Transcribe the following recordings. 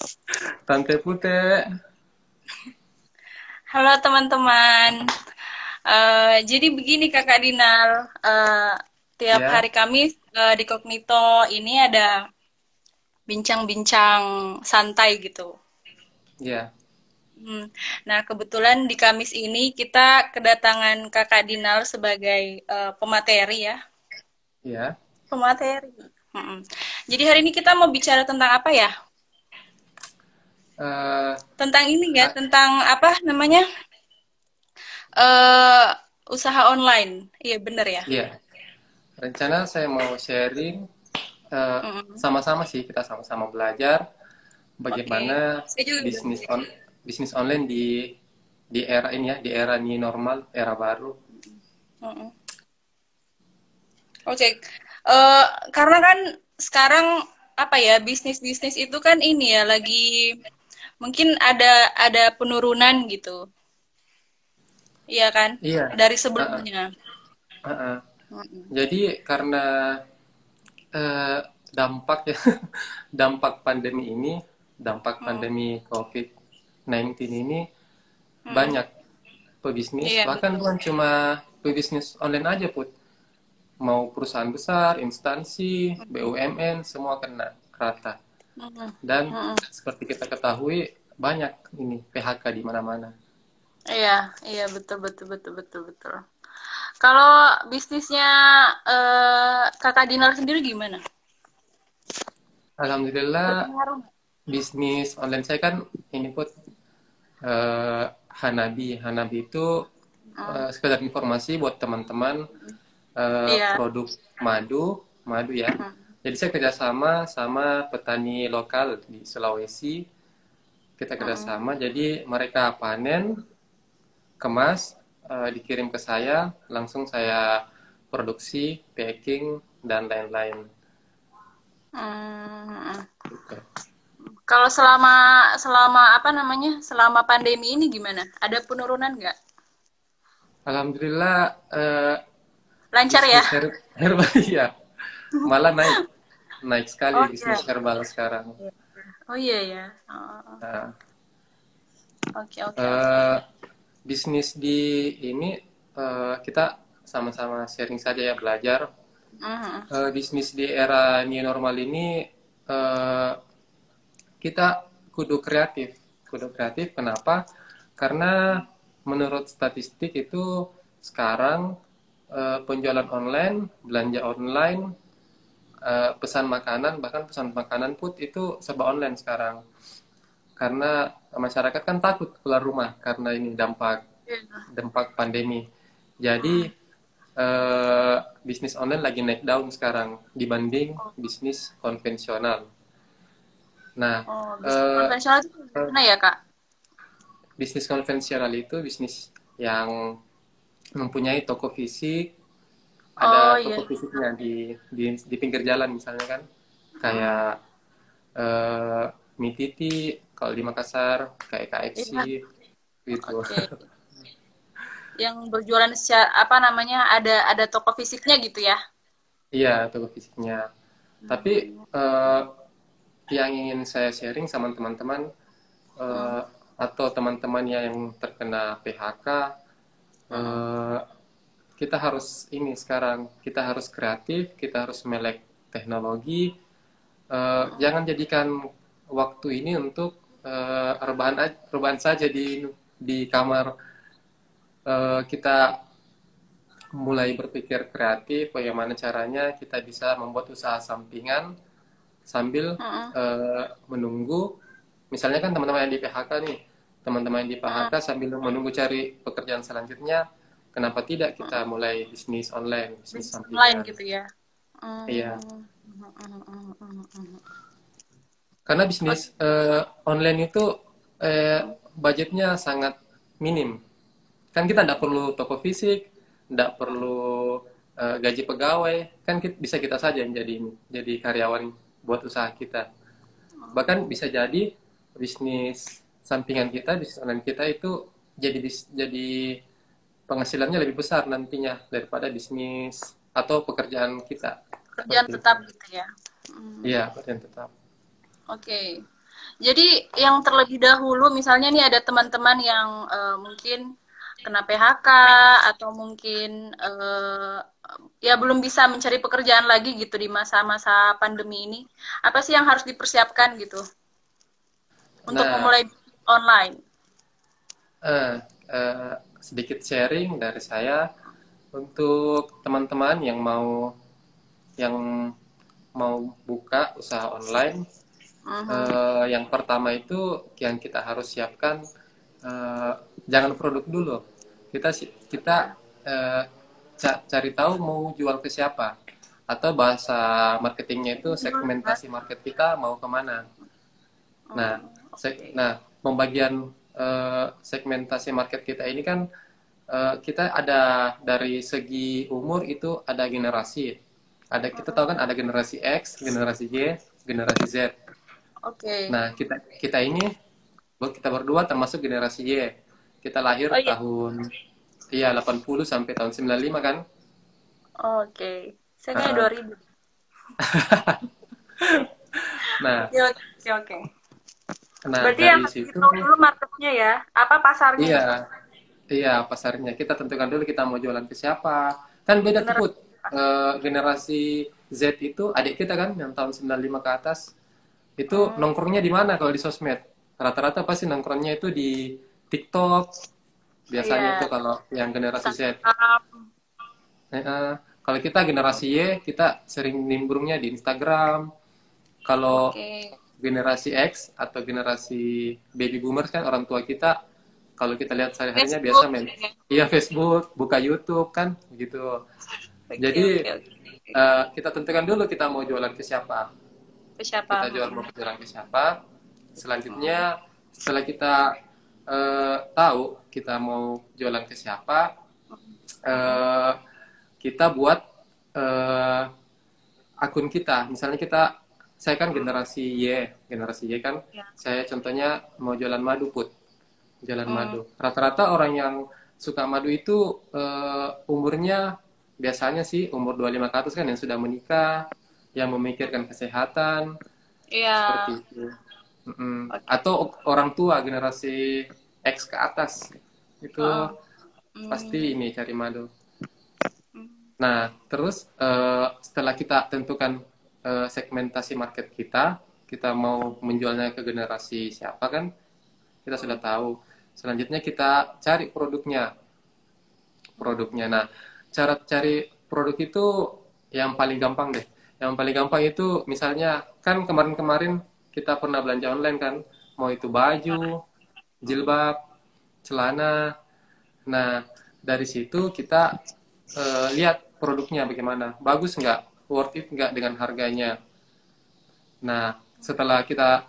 Tante Pute. Halo teman-teman. Jadi begini Kakak Dinal, tiap Ya, hari Kamis di Kognito ini ada bincang-bincang santai gitu. ya, Hmm. Nah kebetulan di Kamis ini kita kedatangan Kakak Dinal sebagai pemateri ya. ya. Pemateri. Mm-mm. Jadi hari ini kita mau bicara tentang apa ya? Eh, Tentang ini ya, ah, tentang apa namanya? eh Usaha online. Iya bener ya. ya. Rencana saya mau sharing, eh, Mm-mm. sama-sama sih kita sama-sama belajar Oke, bagaimana saya juga udah bisnis belajar. bisnis online di era ini ya, di era new normal, era baru. Mm-mm. Oke, karena kan sekarang apa ya bisnis-bisnis itu kan ini ya lagi mungkin ada penurunan gitu, iya kan Iya. dari ah, ah, sebelumnya. ah, ah. Mm-mm. Jadi karena eh, dampak ya, dampak pandemi ini, dampak Mm-mm. pandemi COVID-19 ini Mm-mm. banyak pebisnis, Iya bahkan betul. bukan cuma pebisnis online aja, Put. Mau perusahaan besar, instansi, Mm-mm. BUMN, semua kena rata. Mm-mm. Dan Mm-mm. seperti kita ketahui, banyak ini PHK di mana-mana. Iya, iya betul betul betul betul betul. Kalau bisnisnya Kakak Dinar sendiri gimana? Alhamdulillah, Berpengaruh nggak? bisnis online saya kan ini, Put, eh, Hanabi. Hanabi itu Mm. sekedar informasi buat teman-teman, Iya. produk madu, madu ya. Mm. Jadi saya kerjasama sama petani lokal di Sulawesi. Kita Mm-mm. kerjasama, jadi mereka panen, kemas, dikirim ke saya, langsung saya produksi, packing, dan lain-lain. Mm. Gitu. Kalau selama selama apa namanya? Selama pandemi ini gimana? Ada penurunan nggak? Alhamdulillah, Lancar ya? bisnis herbal ya malah naik, naik sekali Oh bisnis iya. herbal sekarang. Oh iya ya. Oh, Nah, oke oke oke. eh, bisnis di ini, kita sama-sama sharing saja ya, belajar. Mhm. Bisnis di era new normal ini, eh, kita kudu kreatif. Kenapa? Karena menurut statistik itu sekarang, penjualan online, belanja online, pesan makanan, bahkan pesan makanan pun itu serba online sekarang. Karena masyarakat kan takut keluar rumah karena ini dampak Iya. dampak pandemi. Jadi Mhm. bisnis online lagi naik daun sekarang dibanding Oh, bisnis konvensional. Nah, oh, bisnis eh, konvensional itu eh, gimana ya, Kak? bisnis konvensional itu bisnis yang mempunyai toko fisik, ada Oh toko iya. fisiknya di pinggir jalan misalnya kan, Mhm. kayak eh, mie titi kalau di Makassar, kayak KFC Iya, gitu. oke. Yang berjualan secara apa namanya? Ada toko fisiknya gitu ya? Iya, toko fisiknya. Tapi Hmm. eh, yang ingin saya sharing sama teman-teman, Hmm. eh, atau teman-teman yang terkena PHK, Hmm. eh, kita harus ini sekarang, kita harus kreatif, kita harus melek teknologi. Hmm. Jangan jadikan waktu ini untuk rebahan saja di kamar. Kita mulai berpikir kreatif, bagaimana caranya kita bisa membuat usaha sampingan sambil Hmm. menunggu. Misalnya kan teman-teman yang di PHK nih, teman-teman yang di Hmm. PHK sambil menunggu cari pekerjaan selanjutnya, kenapa tidak kita Hmm. mulai bisnis online, bisnis Bisnis online sampingan. gitu ya? Iya, Hmm. Hmm. Hmm. Hmm. Hmm. Hmm. karena bisnis Oke. online itu budgetnya sangat minim. Kan kita tidak perlu toko fisik, tidak perlu gaji pegawai, kan bisa kita saja yang jadi karyawan buat usaha kita. Bahkan bisa jadi bisnis sampingan kita, bisnis online kita itu jadi penghasilannya lebih besar nantinya daripada bisnis atau pekerjaan kita, Kerjaan seperti itu. tetap gitu ya? Hmm. Iya, pekerjaan tetap. Oke. Jadi yang terlebih dahulu misalnya nih ada teman-teman yang mungkin kena PHK atau mungkin ya belum bisa mencari pekerjaan lagi gitu di masa-masa pandemi ini. Apa sih yang harus dipersiapkan gitu untuk Nah, memulai online? eh, sedikit sharing dari saya untuk teman-teman yang mau buka usaha online. Mhm. Yang pertama itu yang kita harus siapkan, eh, jangan produk dulu. Kita eh, cari tahu mau jual ke siapa, atau bahasa marketingnya itu segmentasi market kita mau kemana. Nah, Oke. pembagian segmentasi market kita ini kan, kita ada dari segi umur itu ada generasi. Kita tahu kan ada generasi X, generasi Y, generasi Z. Oke. Nah, kita ini kita berdua termasuk generasi Y. Kita lahir Oh iya. tahun, iya, 80 sampai tahun 95 kan? Oke. Saya kayak Heeh. 2000. Nah, Oke, oke, oke. Berarti yang dari harus situ, ditahu dulu marketnya ya, apa pasarnya iya, gitu. iya, pasarnya. Kita tentukan dulu kita mau jualan ke siapa. Kan beda tuh, Bener. Put. Generasi Z itu adik kita kan yang tahun 95 ke atas. Itu Hmm, nongkrongnya di mana kalau di sosmed? Rata-rata pasti nongkrongnya itu di TikTok. Biasanya iya. tuh kalau yang generasi Z. Instagram. Kalau kita generasi Y, kita sering nimbrungnya di Instagram. Kalau Oke. generasi X atau generasi baby boomers kan orang tua kita, kalau kita lihat sehari-harinya biasa Facebook. main, iya, Facebook, buka YouTube kan, gitu. Oke, Jadi oke, oke. kita tentukan dulu kita mau jualan ke siapa. Ke siapa? Kita jual mau Hmm. jualan ke siapa. Hmm. Selanjutnya setelah kita tahu kita mau jualan ke siapa, Hmm. eh, kita buat eh, akun kita. Misalnya saya kan Hmm. generasi Y kan. Ya. Saya contohnya mau jualan madu, Put. Jualan Hmm. madu. Rata-rata orang yang suka madu itu umurnya biasanya sih umur 25 ke atas kan, yang sudah menikah, yang memikirkan kesehatan, Iya. seperti itu. Mm-mm. Oke. Atau orang tua generasi X ke atas. Itu Heeh. pasti Hmm. ini cari madu. Hmm. Nah, terus setelah kita tentukan segmentasi market kita mau menjualnya ke generasi siapa kan, kita sudah Hmm. tahu. Selanjutnya kita cari produknya. Nah, cara cari produk itu yang paling gampang deh. Yang paling gampang itu misalnya kan kemarin-kemarin kita pernah belanja online kan, mau itu baju, Hmm. jilbab, celana. Nah, dari situ kita lihat produknya bagaimana, bagus nggak, worth it nggak dengan harganya. Nah, setelah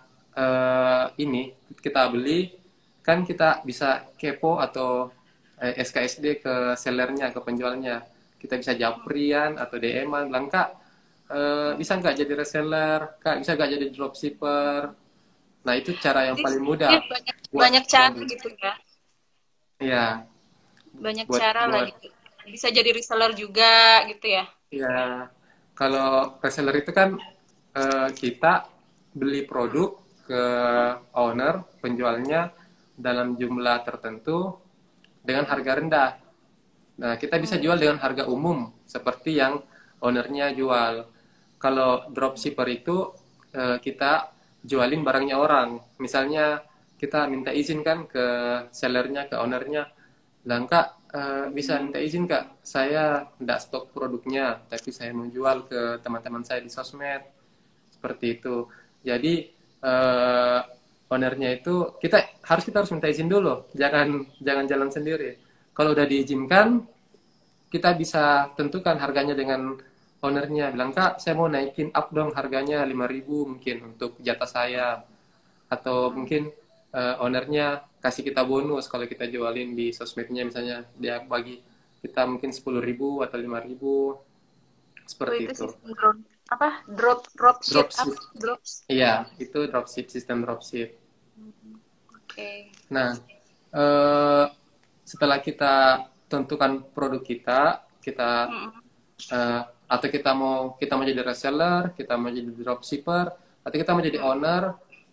ini kita beli, kan kita bisa kepo atau SKSD ke sellernya, ke penjualnya. Kita bisa japrian atau DM-an, bilang, Kak, bisa nggak jadi reseller? Kak, bisa nggak jadi dropshipper? Nah, itu cara yang Jadi paling sebenarnya mudah banyak buat banyak cara modus. gitu ya. Iya, Banyak buat cara lah buat gitu. Bisa jadi reseller juga gitu ya. ya, kalau reseller itu kan kita beli produk ke owner, penjualnya dalam jumlah tertentu dengan Hmm. harga rendah. Nah, kita bisa Hmm. jual dengan harga umum seperti yang ownernya jual. Kalau dropshipper itu kita jualin barangnya orang. Misalnya kita minta izin kan ke sellernya, ke ownernya, bilang, Kak, bisa minta izin Kak, saya tidak stok produknya, tapi saya mau jual ke teman-teman saya di sosmed, seperti itu. Jadi eh, ownernya itu kita harus minta izin dulu, jangan jangan jalan sendiri. Kalau udah diizinkan, kita bisa tentukan harganya dengan ownernya. Bilang, Kak, saya mau naikin up dong harganya 5.000 mungkin untuk jatah saya. Atau Hmm. mungkin ownernya kasih kita bonus kalau kita jualin di sosmednya, misalnya dia bagi kita mungkin 10.000 atau 5.000, Oh, seperti itu itu. sistem apa? Dropship apa? Dropship. Drops. Iya, itu dropship, sistem dropship. Hmm. Oke. Nah, eh, setelah kita tentukan produk kita Hmm. eh, atau kita mau jadi reseller, kita mau jadi dropshipper, atau kita mau jadi Hmm. owner,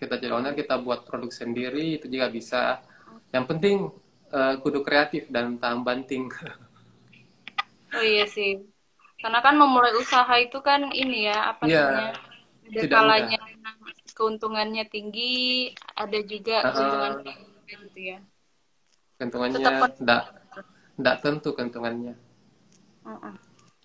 kita jadi owner, kita buat produk sendiri, itu juga bisa. Yang penting kudu kreatif dan tahan banting. Oh iya sih. Karena kan memulai usaha itu kan ini ya, apa Iya, namanya? Ada tidak mudah. kalanya keuntungannya tinggi, ada juga keuntungan Uh, gitu ya. keuntungannya Tetap tidak tentu keuntungannya. Heeh.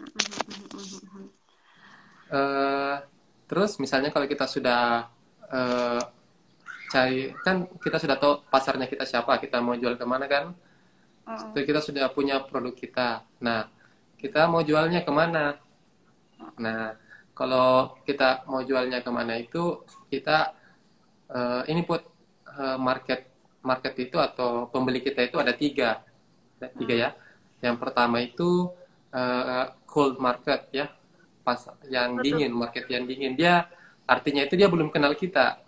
Eh, terus misalnya kalau kita sudah eh, cari, kan kita sudah tahu pasarnya kita siapa, kita mau jual kemana kan, Heeh. terus kita sudah punya produk kita. Nah, kita mau jualnya kemana? Nah, kalau kita mau jualnya kemana itu kita ini put market market itu atau pembeli kita itu ada tiga ya. Yang pertama itu cold market ya, pas yang Betul. dingin, market yang dingin. Dia artinya itu dia belum kenal kita,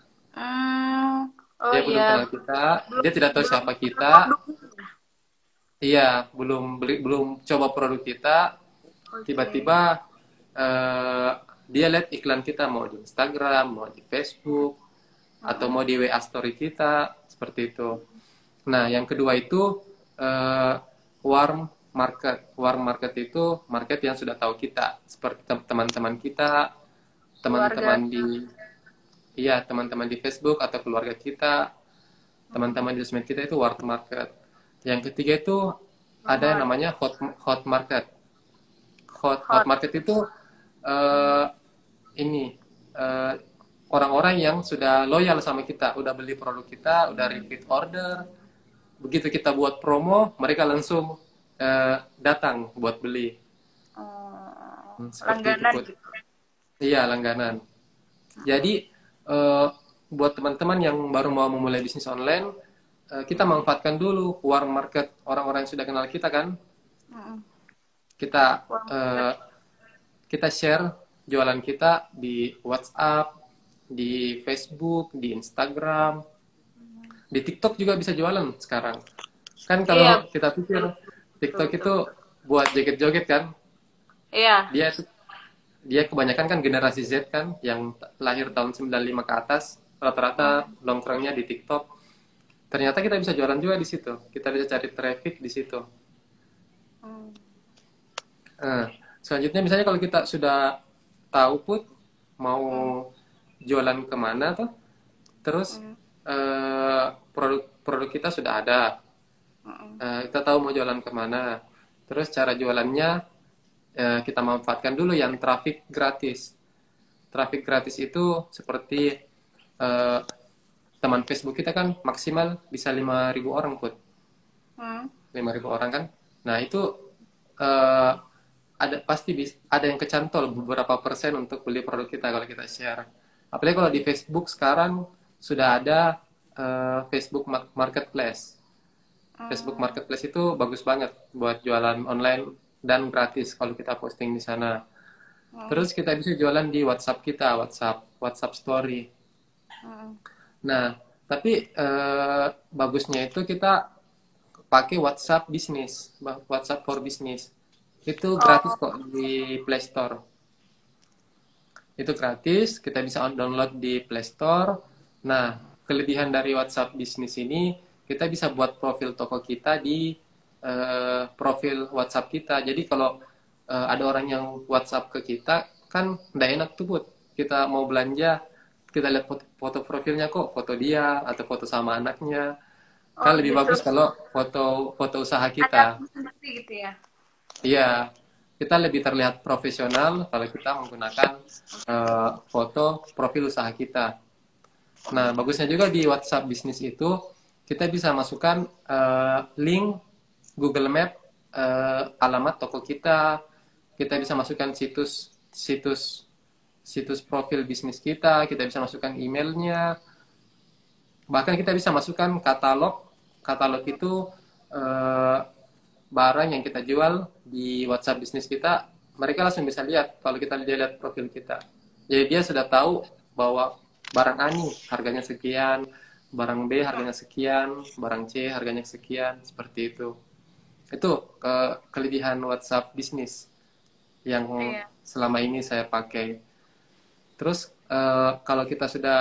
Oh dia belum iya, kenal kita, belum dia tidak tahu belum siapa kita. produk. Iya, belum coba produk kita, Oke. tiba-tiba eh, dia lihat iklan kita mau di Instagram, mau di Facebook, atau Heeh. mau di WA story kita, seperti itu. Nah, yang kedua itu eh, warm market. Warm market itu market yang sudah tahu kita, seperti teman-teman kita, Keluarga. teman-teman di iya, teman-teman di Facebook atau keluarga kita, teman-teman di sosmed kita itu warm market. Yang ketiga itu ada yang Nomor namanya hot hot market. Hot hot. market itu eh, ini eh, orang-orang yang sudah loyal sama kita, udah beli produk kita, udah repeat order. Begitu kita buat promo, mereka langsung datang buat beli. Seperti itu, Langganan Put. gitu. Iya, langganan. Jadi eh, buat teman-teman yang baru mau memulai bisnis online, kita Mm-mm. manfaatkan dulu warm market orang-orang yang sudah kenal kita kan. Mm-mm. Kita Wah, eh, kita share jualan kita di WhatsApp, di Facebook, di Instagram, di TikTok juga bisa jualan sekarang. Kan iya, kalau kita pikir betul, TikTok betul, itu betul. buat joget-joget kan, Iya, dia dia kebanyakan kan generasi Z kan yang lahir tahun 95 ke atas, rata-rata mm, nongkrongnya di TikTok. Ternyata kita bisa jualan juga di situ. Kita bisa cari traffic di situ. mm, Nah, selanjutnya misalnya kalau kita sudah tahu put mau mm, jualan kemana tuh, terus mm, produk kita sudah ada. mm. Kita tahu mau jualan kemana. Terus cara jualannya kita manfaatkan dulu yang traffic gratis. Traffic gratis itu seperti eh, teman Facebook kita kan maksimal bisa 5.000 orang put. Mm. 5.000 orang kan. Nah, itu eh, ada pasti ada yang kecantol beberapa persen untuk beli produk kita kalau kita share. Apalagi kalau di Facebook sekarang sudah ada Facebook Marketplace. Facebook Mm. Marketplace itu bagus banget buat jualan online dan gratis kalau kita posting di sana. Mm. Terus kita bisa jualan di WhatsApp kita, WhatsApp Story. Mm. Nah, tapi bagusnya itu kita pakai WhatsApp bisnis, WhatsApp for Business. Itu gratis Oh, kok di Play Store. Itu gratis, kita bisa download di Play Store. Nah, kelebihan dari WhatsApp bisnis ini, kita bisa buat profil toko kita di profil WhatsApp kita. Jadi kalau ada orang yang WhatsApp ke kita, kan udah enak tuh, Put. Kita mau belanja, kita lihat foto profilnya kok, foto dia atau foto sama anaknya. oh Kan lebih gitu. bagus kalau foto foto usaha Ada kita. sendiri gitu ya. Iya, kita lebih terlihat profesional kalau kita menggunakan foto profil usaha kita. Nah, bagusnya juga di WhatsApp bisnis itu kita bisa masukkan link Google Map, alamat toko kita, kita bisa masukkan situs situs profil bisnis kita bisa masukkan emailnya, bahkan kita bisa masukkan katalog. Katalog itu eh, barang yang kita jual di WhatsApp bisnis kita, mereka langsung bisa lihat kalau kita lihat profil kita. Jadi dia sudah tahu bahwa barang A nih harganya sekian, barang B harganya sekian, barang C harganya sekian, seperti itu. Itu kelebihan WhatsApp bisnis yang Iya. selama ini saya pakai. Terus kalau kita sudah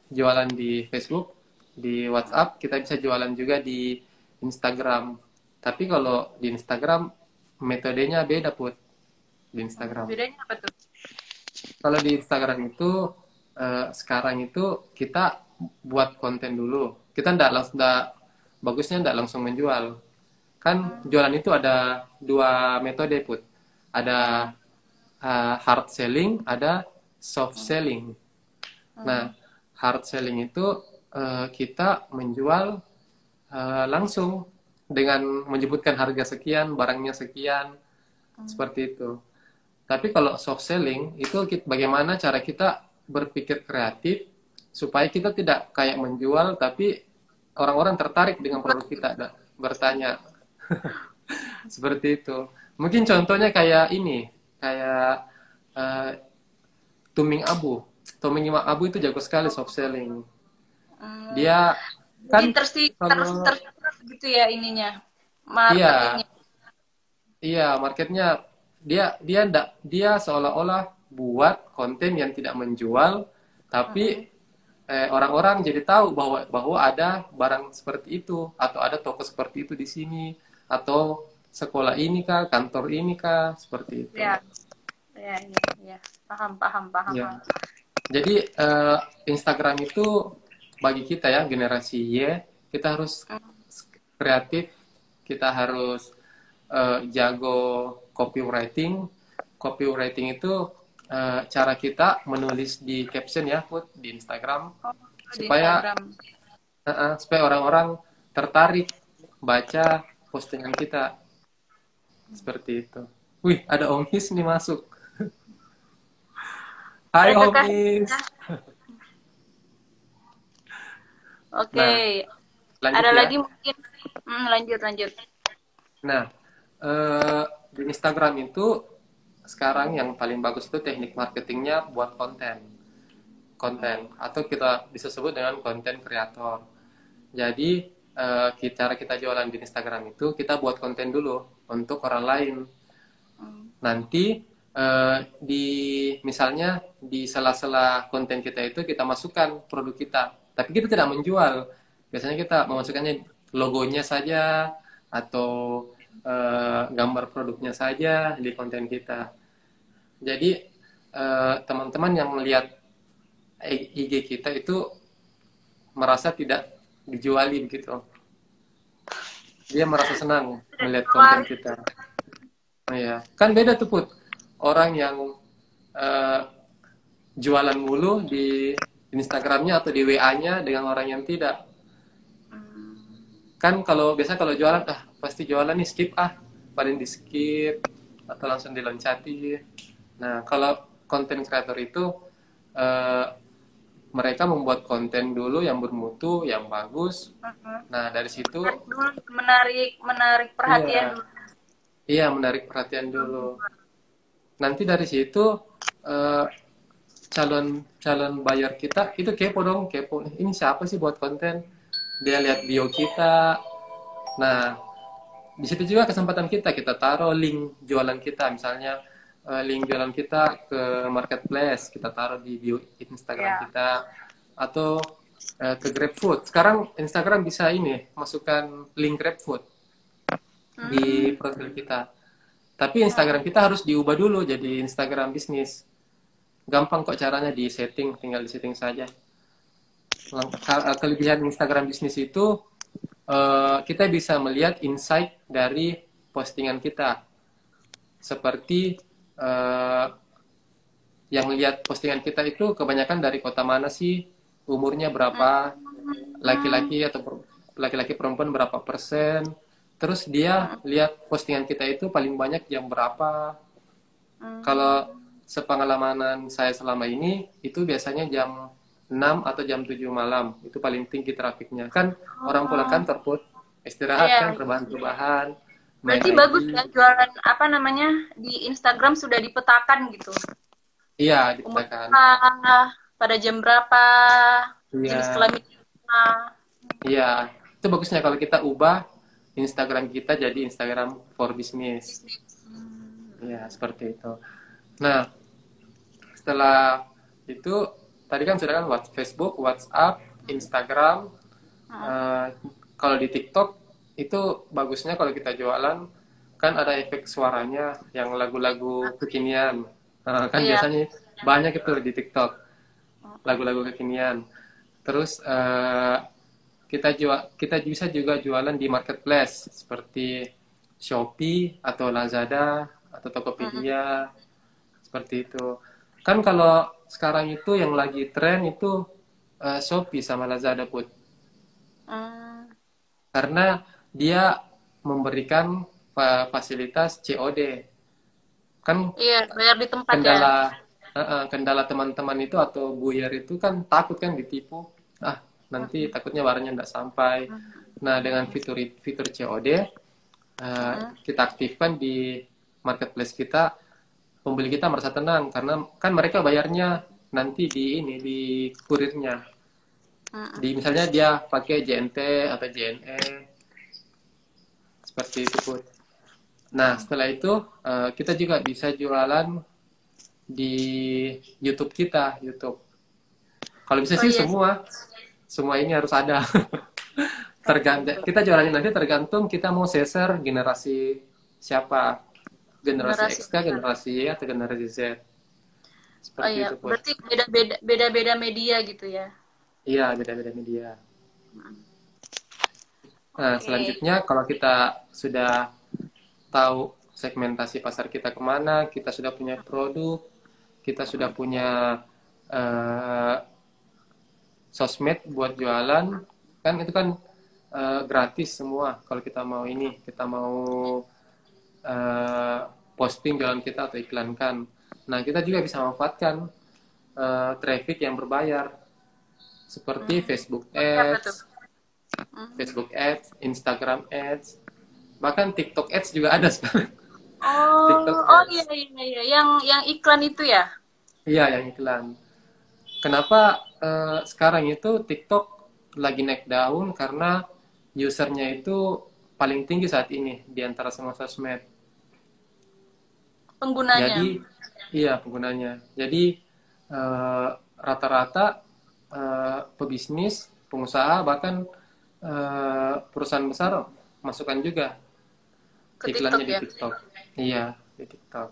jualan di Facebook, di WhatsApp, kita bisa jualan juga di Instagram. Tapi kalau di Instagram metodenya beda Put di Instagram. Bedanya apa tuh? Kalau di Instagram itu sekarang itu kita buat konten dulu. Kita ndak langsung bagusnya ndak langsung menjual. Kan jualan itu ada dua metode Put. Ada hard selling, ada soft selling. Nah, hard selling itu kita menjual langsung dengan menyebutkan harga sekian, barangnya sekian, seperti itu. Tapi kalau soft selling itu bagaimana cara kita berpikir kreatif supaya kita tidak kayak menjual, tapi orang-orang tertarik dengan produk kita dan bertanya. Seperti itu. Mungkin contohnya kayak ini, kayak eh, Tuming Abu. Tuming Abu itu jago sekali soft selling. Dia Jadi kan kalau gitu ya ininya, iya, marketingnya. iya, marketnya dia seolah-olah buat konten yang tidak menjual, tapi orang-orang jadi tahu bahwa ada barang seperti itu atau ada toko seperti itu di sini atau sekolah ini kah, kantor ini kah, seperti itu. Ya, ya, ya, ya. Paham, paham, paham. Ya. Jadi Instagram itu bagi kita ya generasi Y, kita harus kreatif, kita harus jago copywriting. Copywriting itu cara kita menulis di caption ya, Put, di Instagram Oh, di supaya Instagram. supaya orang-orang tertarik baca postingan kita seperti itu. Wih, ada Om His nih masuk. Hai Om Kakak. His. Oke. Nah, lanjut Ada ya. lagi mungkin? Lanjut, lanjut. Nah, di Instagram itu sekarang yang paling bagus itu teknik marketingnya buat konten atau kita bisa sebut dengan konten kreator. Jadi cara kita jualan di Instagram itu kita buat konten dulu untuk orang lain. Nanti di misalnya di sela-sela konten kita itu kita masukkan produk kita, tapi kita tidak menjual. Biasanya kita memasukkannya logonya saja atau gambar produknya saja di konten kita. Jadi teman-teman yang melihat IG kita itu merasa tidak dijuali begitu. Dia merasa senang melihat konten kita. Iya, kan beda tuh Put. Orang yang jualan mulu di Instagramnya atau di WA-nya dengan orang yang tidak. Kan kalau jualan pasti jualan nih skip paling di skip atau langsung diloncati. Nah, kalau konten kreator itu mereka membuat konten dulu yang bermutu, yang bagus. Nah, dari situ Menarik perhatian iya, dulu. iya menarik perhatian dulu. Nanti dari situ calon buyer kita itu kepo dong, kepo. Ini siapa sih buat konten? Dia lihat bio kita. Nah, di situ juga kesempatan kita taruh link jualan kita, misalnya link jualan kita ke marketplace, kita taruh di bio Instagram kita atau ke GrabFood. Sekarang Instagram bisa ini masukkan link GrabFood di profil kita. Tapi Instagram kita harus diubah dulu jadi Instagram bisnis. Gampang kok caranya di setting, tinggal di setting saja. Kelebihan Instagram bisnis itu kita bisa melihat insight dari postingan kita. Seperti yang lihat postingan kita itu kebanyakan dari kota mana sih, umurnya berapa, laki-laki perempuan berapa persen. Terus dia lihat postingan kita itu paling banyak jam berapa. Kalau sepengalaman saya selama ini itu biasanya jam 6 atau jam 7 malam. Itu paling tinggi trafiknya. Kan orang pulang kantor Put, istirahat kan, rebahan-rebahan. Berarti bagus ya jualan apa namanya di Instagram sudah dipetakan gitu. Iya, dipetakan. Pada jam berapa, jenis kelaminnya. Iya, itu bagusnya kalau kita ubah Instagram kita jadi Instagram for business. Iya, seperti itu. Nah, setelah itu tadi kan sudah kan Facebook, WhatsApp, Instagram. Eh, kalau di TikTok itu bagusnya kalau kita jualan kan ada efek suaranya yang lagu-lagu kekinian. Kan Iya. biasanya banyak itu di TikTok lagu-lagu kekinian. Terus kita bisa juga jualan di marketplace seperti Shopee atau Lazada atau Tokopedia seperti itu. Kan kalau sekarang itu yang lagi tren itu Shopee sama Lazada put. Hmm. Karena dia memberikan fasilitas COD. Kan Iya, bayar di tempat ya. kendala kendala teman-teman itu atau buyer itu kan takut kan ditipu. Ah, nanti takutnya barangnya tidak sampai. Nah, dengan fitur COD kita aktifkan di marketplace kita, pembeli kita merasa tenang karena kan mereka bayarnya nanti di kurirnya. Di misalnya dia pakai JNT atau JNE seperti itu pun. Nah, setelah itu kita juga bisa jualan di YouTube kita, YouTube. Kalau bisa Oh sih iya, semua ini harus ada. Tergantung kita jualannya nanti tergantung kita mau sasar generasi siapa, generasi generasi. X kah, generasi Y atau generasi Z. Oh Seperti iya, itu pun. berarti beda-beda media gitu ya. Iya, beda-beda media. Nah, Oke. selanjutnya kalau kita sudah tahu segmentasi pasar kita kemana, kita sudah punya produk, kita sudah punya eh, sosmed buat jualan, kan itu kan gratis semua. Kalau kita mau ini, kita mau eh, posting jualan kita atau iklankan. Nah, kita juga bisa manfaatkan traffic yang berbayar seperti Seperti apa tuh? Facebook Ads, Instagram Ads, bahkan TikTok Ads juga ada sekarang. Oh, TikTok oh iya Ads. iya iya, yang iklan itu ya. Iya, yang iklan. Kenapa sekarang itu TikTok lagi naik daun karena usernya itu paling tinggi saat ini di antara semua sosmed. Penggunanya. Jadi, iya penggunanya. Jadi rata-rata pebisnis, pengusaha bahkan perusahaan besar masukkan juga Ke TikTok iklannya di ya. TikTok. Iya, di TikTok.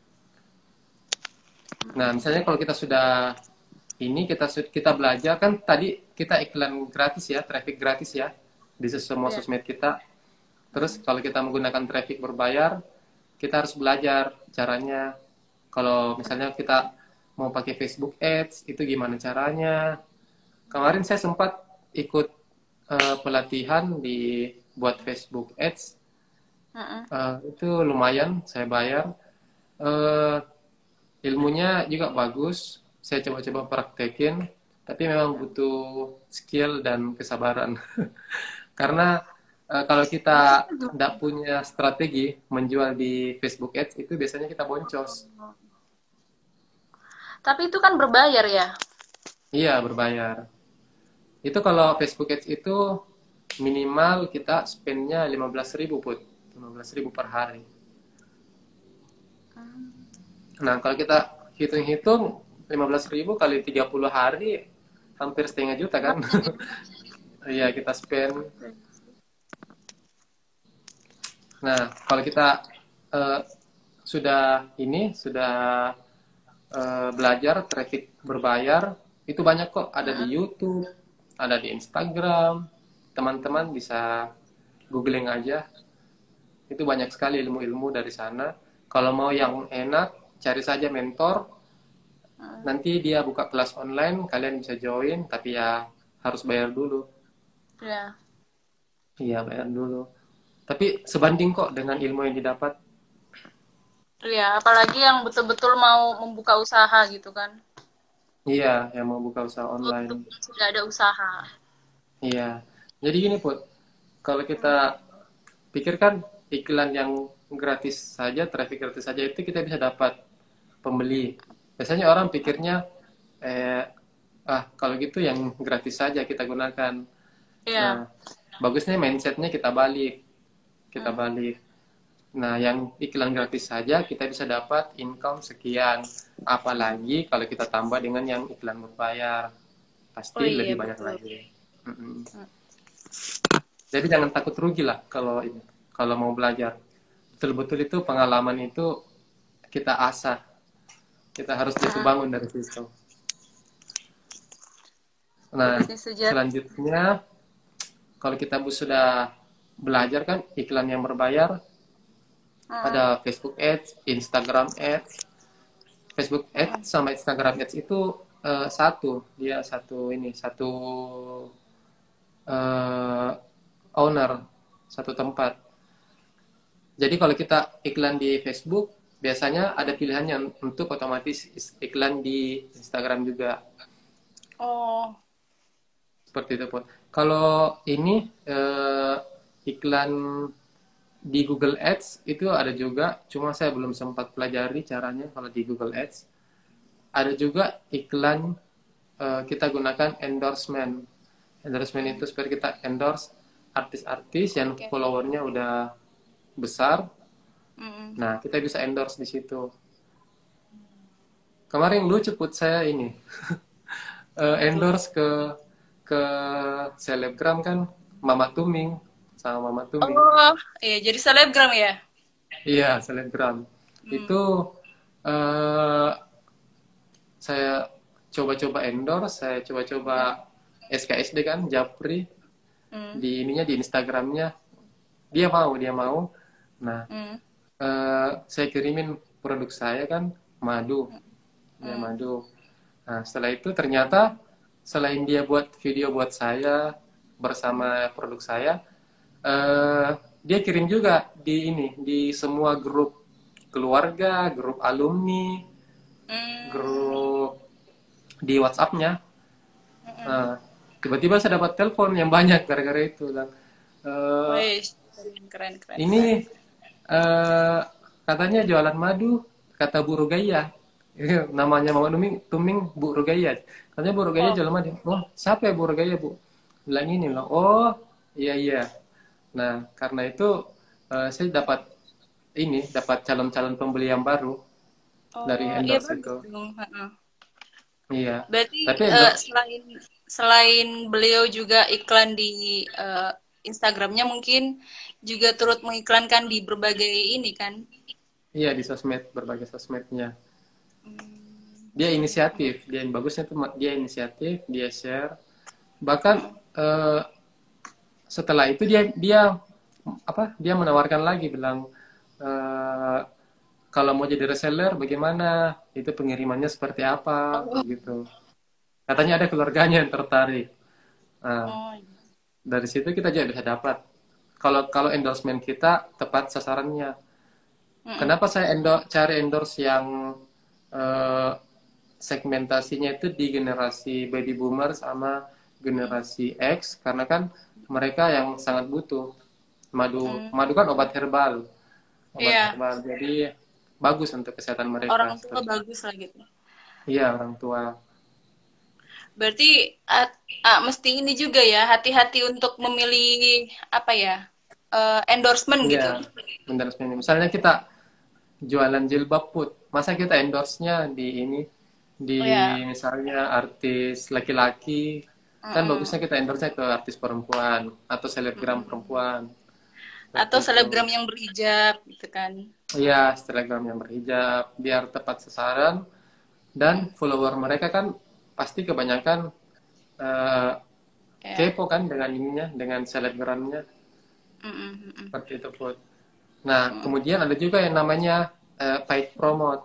Nah, misalnya kalau kita sudah ini kita belajar kan tadi kita iklan gratis ya, traffic gratis ya di semua Iya. sosmed kita. Terus kalau kita menggunakan traffic berbayar, kita harus belajar caranya. Kalau misalnya kita mau pakai Facebook Ads, itu gimana caranya? Kemarin saya sempat ikut pelatihan di buat Facebook Ads. Itu lumayan, saya bayar. Eh, ilmunya juga bagus. Saya coba-coba praktekin, tapi memang butuh skill dan kesabaran. Karena kalau kita tidak punya strategi menjual di Facebook Ads, itu biasanya kita boncos. Tapi itu kan berbayar ya. Iya, berbayar. Itu kalau Facebook Ads itu minimal kita spendnya 15.000 put. 15.000 per hari. Nah, kalau kita hitung-hitung 15.000 kali 30 hari hampir setengah juta kan? Iya, kita spend. Nah, kalau kita uh, sudah belajar traffic berbayar, itu banyak kok ada di YouTube, ada di Instagram. Teman-teman bisa googling aja. Itu banyak sekali ilmu-ilmu dari sana. Kalau mau yang enak, cari saja mentor. Nanti dia buka kelas online, kalian bisa join, tapi ya harus bayar dulu. Ya. Iya, bayar dulu. Tapi sebanding kok dengan ilmu yang didapat. Iya, apalagi yang betul-betul mau membuka usaha gitu kan. Iya, yang mau buka usaha online. Sudah ada usaha. Iya. Jadi gini, Put. Kalau kita pikirkan iklan yang gratis saja, traffic gratis saja itu kita bisa dapat pembeli. Biasanya orang pikirnya, kalau gitu yang gratis saja kita gunakan. Iya. Nah, bagusnya mindsetnya kita balik. Kita balik. Nah, yang iklan gratis saja kita bisa dapat income sekian. Apalagi kalau kita tambah dengan yang iklan berbayar, pasti Oh iya lebih banyak betul. lagi. Mm-mm. Jadi jangan takut rugi lah kalau ini, kalau mau belajar. Betul-betul itu pengalaman itu kita asah, kita harus jatuh Ah, bangun dari situ. Nah, bisnis sejati. selanjutnya kalau kita sudah belajar kan iklan yang berbayar, Ah, ada Facebook Ads, Instagram Ads. Facebook ah, Ads sama Instagram Ads itu satu, dia satu ini, satu eh, owner, satu tempat. Jadi kalau kita iklan di Facebook, biasanya ada pilihannya untuk otomatis iklan di Instagram juga. oh, Seperti itu pun. Kalau ini iklan di Google Ads itu ada juga, cuma saya belum sempat pelajari caranya kalau di Google Ads. Ada juga iklan kita gunakan endorsement. Endorsement itu hmm, supaya kita endorse artis-artis yang oke. followernya udah besar. Mm-mm. Nah, kita bisa endorse di situ. Kemarin lucu put saya ini endorse ke selebgram kan, Mama Tuming sama Mama Tuming. Oh, iya jadi selebgram ya. Iya, selebgram. Hmm, Itu eh, saya coba-coba endorse, saya coba-coba SKSD kan, Japri hmm, di ininya di Instagramnya. Dia mau. Nah, hmm, saya kirimin produk saya kan, madu, dia hmm. madu. Nah, setelah itu ternyata selain dia buat video buat saya bersama produk saya, eh, dia kirim juga di ini di semua grup keluarga, grup alumni, Hmm, grup di WhatsApp-nya. mm-mm. Nah, tiba-tiba saya dapat telepon yang banyak gara-gara itu. Dan, Wih, keren, keren, ini keren. katanya jualan madu, kata Bu Rugaya. Namanya Mama Tuming Bu Rugaya. Katanya Bu Rugaya Oh, jualan madu. Oh, siapa ya Bu Rugaya, Bu? Bilang ini loh. Oh, iya iya. Nah, karena itu saya dapat calon-calon pembeli yang baru dari oh, iya endorse bagus itu. dong. Ha-ha. Iya. Berarti Tapi endorse selain selain beliau juga iklan di Instagramnya mungkin juga turut mengiklankan di berbagai ini kan? iya di sosmed, berbagai sosmednya. Hmm, Dia hmm, hmm, inisiatif, dia yang bagusnya tuh dia inisiatif, dia share. Bahkan hmm. eh, setelah itu dia dia apa? Dia menawarkan lagi bilang eh, kalau mau jadi reseller bagaimana? Itu pengirimannya seperti apa? Oh, Gitu. Katanya ada keluarganya yang tertarik. Nah, oh, dari situ kita juga bisa dapat. Kalau kalau endorsement kita tepat sasarannya. mm-mm, Kenapa saya cari endorse yang eh, segmentasinya itu di generasi baby boomer sama mm, generasi X karena kan mereka yang sangat butuh madu. mm. Madu kan obat Iya, herbal, jadi bagus untuk kesehatan mereka orang tua seperti bagus lah gitu. iya orang tua. Berarti mesti ini juga ya, hati-hati untuk memilih apa ya, endorsement Iya, gitu. endorsement. Misalnya kita jualan jilbab put, masa kita endorse-nya di ini di Oh ya, misalnya artis laki-laki, kan mm-mm, bagusnya kita endorse-nya ke artis perempuan atau selebgram mm-mm. perempuan seperti Atau itu. selebgram yang berhijab gitu kan. Iya, selebgram yang berhijab biar tepat sasaran dan Mm, follower mereka kan pasti kebanyakan eh, ya. kepo kan dengan ininya, dengan selebgramnya Mm-mm, mm-mm, seperti itu put. Nah, mm-mm. kemudian ada juga yang namanya paid promote.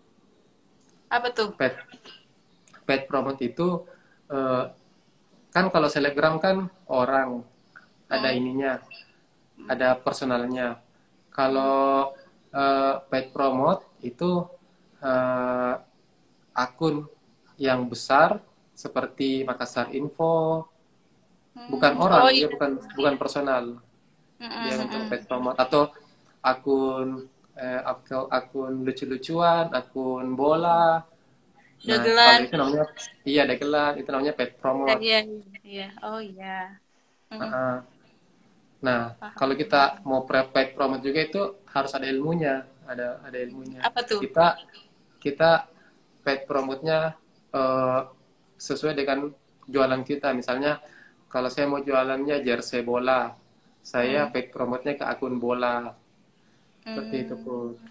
Apa tuh? Paid, paid promote itu eh, kan kalau selebgram kan orang ada Mm, ininya, mm, ada personalnya. mm, Kalau paid promote itu eh, akun yang besar seperti Makassar Info, bukan mm. orang, Oh dia iya. bukan bukan personal, dia Mm-mm, untuk paid mm-mm. promote atau akun akun lucu-lucuan, akun bola. Nah, kalau Dagelan. itu namanya iya dagelan, itu namanya paid Ya, promote. iya, iya, iya. Oh iya. Mm-mm. Heeh. Nah, Paham. kalau kita mau paid promote juga itu harus ada ilmunya, ada ilmunya. Apa tuh? Kita kita paid promote-nya eh, sesuai dengan jualan kita. Misalnya kalau saya mau jualannya jersey bola, saya Hmm. paid promote-nya ke akun bola. Seperti itu, Hmm. Put.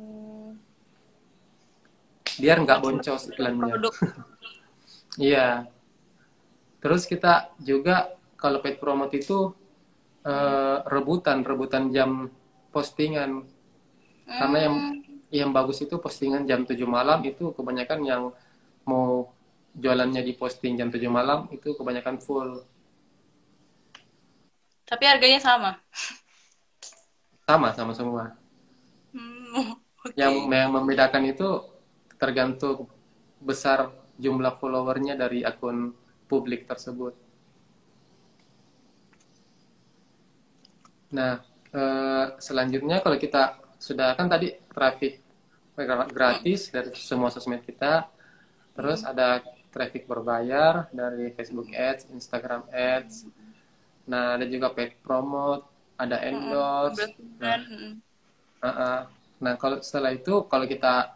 Biar nggak Berarti boncos banyak iklannya. produk. Iya. Terus kita juga kalau paid promote itu rebutan jam postingan. Karena Hmm. yang bagus itu postingan jam 7 malam itu kebanyakan yang mau jualannya di posting jam 7 malam itu kebanyakan full. Tapi harganya sama. Sama semua. Hmm. Yang Oke. yang membedakan itu tergantung besar jumlah followernya dari akun publik tersebut. Nah, selanjutnya kalau kita sudah kan tadi traffic Hmm. gratis dari semua sosmed kita, terus Hmm. ada traffic berbayar dari Facebook Ads, Instagram Ads. Nah, ada juga paid promote, ada Hmm. endorse. Nah, Endorsement. Hmm. nah kalau setelah itu kalau kita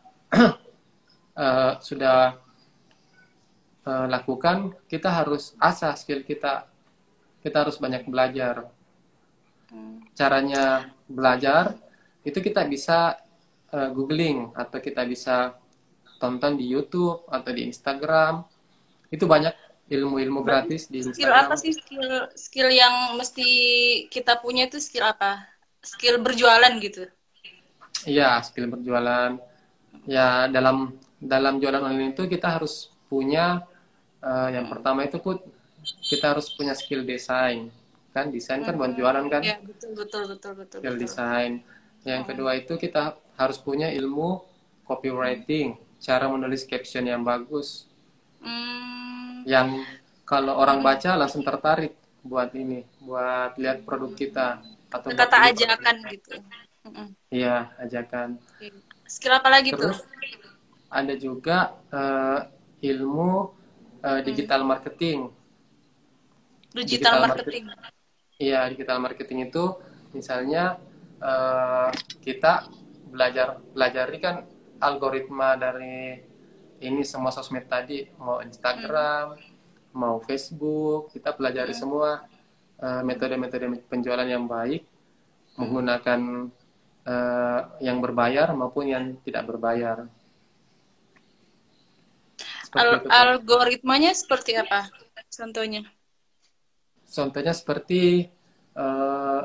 sudah lakukan, kita harus asah skill kita. Kita harus banyak belajar. Hmm. Caranya belajar itu kita bisa googling atau kita bisa tonton di YouTube atau di Instagram. Itu banyak ilmu-ilmu Berarti gratis di skill apa Instagram. sih skill skill yang mesti kita punya itu skill apa? Skill berjualan gitu. Iya, skill berjualan. Ya, dalam dalam jualan online itu kita harus punya yang Hmm. pertama itu put kita harus punya skill desain. Kan desain kan buat Hmm. jualan kan, Ya, betul betul betul betul skill betul. desain. Yang Hmm. kedua itu kita harus punya ilmu copywriting, cara menulis caption yang bagus, Hmm. yang kalau orang Hmm. baca langsung tertarik buat ini, buat lihat produk kita atau buat Kata beli produk ajakan kita. gitu. Hmm. Iya, ajakan. Oke. Skill apa lagi tuh? Terus ada juga ilmu Hmm. digital marketing. Digital Digital market, marketing. iya digital marketing itu misalnya eh, kita pelajari kan algoritma dari ini semua sosmed tadi, mau Hmm. Instagram, mau Facebook, kita pelajari Hmm. semua metode-metode penjualan yang baik Hmm. menggunakan yang berbayar maupun yang tidak berbayar. Seperti itu, Pak. Algoritmanya seperti apa? Contohnya. Contohnya seperti eh,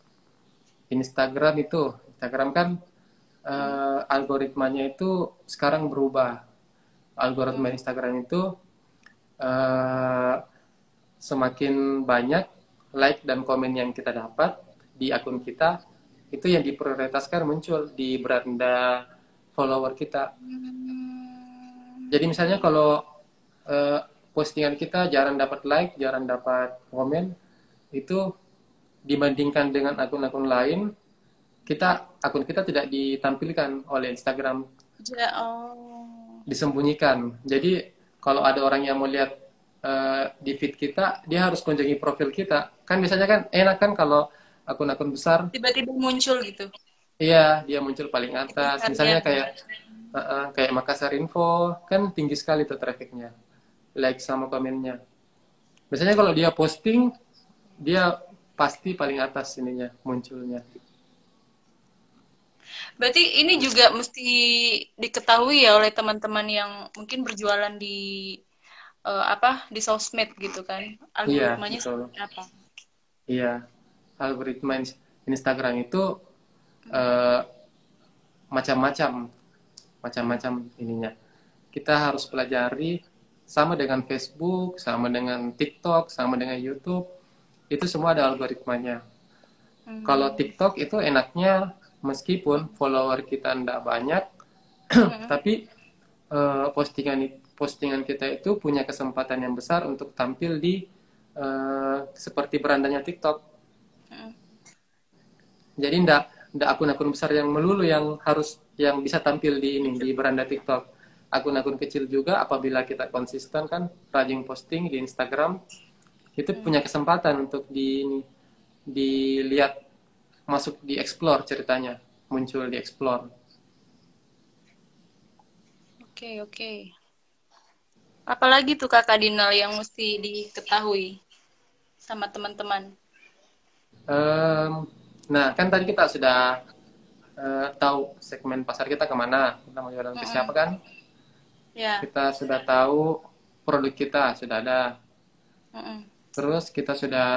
Instagram kan Hmm. algoritmanya itu sekarang berubah. Algoritma Hmm. Instagram itu eh, semakin banyak like dan komen yang kita dapat di akun kita, itu yang diprioritaskan muncul di beranda follower kita. Hmm. Jadi misalnya kalau eh, postingan kita jarang dapat like, jarang dapat komen, itu dibandingkan dengan akun-akun lain, akun kita tidak ditampilkan oleh Instagram, Ja, oh. disembunyikan. Jadi kalau ada orang yang mau lihat di feed kita, dia harus kunjungi profil kita. Kan biasanya kan enak kan kalau akun-akun besar, Tiba-tiba muncul gitu. iya dia muncul paling atas. Itinernya. Misalnya kayak Makassar Info, kan tinggi sekali tuh trafficnya, like sama komennya. Biasanya kalau dia posting, dia pasti paling atas ininya munculnya. Berarti ini juga mesti diketahui ya oleh teman-teman yang mungkin berjualan di apa di sosmed gitu kan. Iya, Algoritmanya betul. seperti apa? Iya, algoritma Instagram itu eh, macam-macam, Hmm. macam-macam ininya. Kita harus pelajari sama dengan Facebook, sama dengan TikTok, sama dengan YouTube. Itu semua ada algoritmanya. Kalau Hmm. TikTok itu enaknya meskipun follower kita tidak banyak, Hmm. tapi postingan postingan kita itu punya kesempatan yang besar untuk tampil di seperti berandanya TikTok. Hmm. Jadi ndak akun-akun besar yang melulu yang bisa tampil di ini di beranda TikTok. Akun-akun kecil juga apabila kita konsisten kan rajin posting di Instagram itu Hmm. punya kesempatan untuk di ini dilihat, masuk di explore ceritanya, muncul di explore. Oke, oke. Apalagi tuh Kakak Dinal yang mesti diketahui sama teman-teman? Em, nah, kan tadi kita sudah tahu segmen pasar kita kemana, kita mau jualan ke siapa Mm-mm. kan? Ya. Kita sudah tahu produk kita sudah ada. Mm-mm. Terus kita sudah